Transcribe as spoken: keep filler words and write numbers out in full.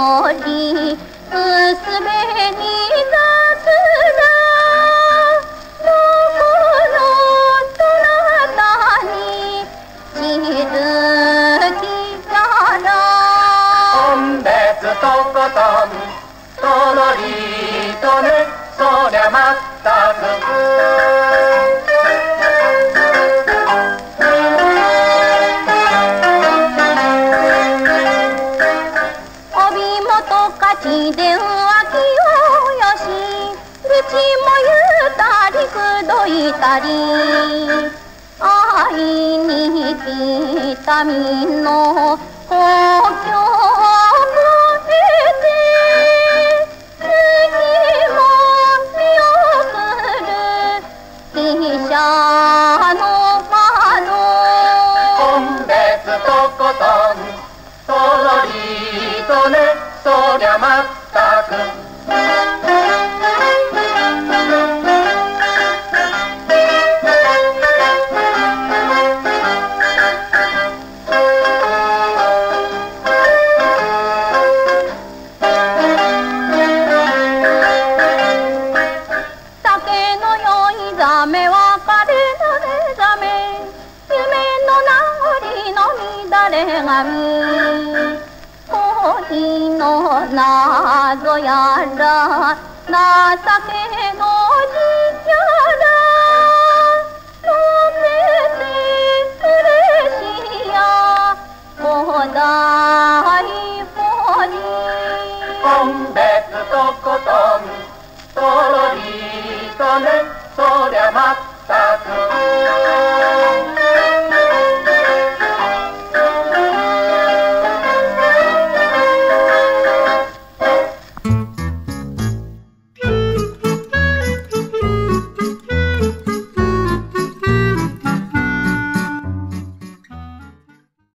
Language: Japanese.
のりすすべに雑などこのそなたに気づきたら本別とことんとろりとねそりゃまったく電話機をよし愚痴も言うたりくどいたり会いに来た民の故郷を得て次も見送る汽車の窓本別とことんとろりとねそりゃまったく酒の酔いざめ別れの寝ざめ夢の名残の乱れ髪恋の謎やら情けの字やら飲めて嬉しや古代文字本別とことんとろりとねそりゃまったく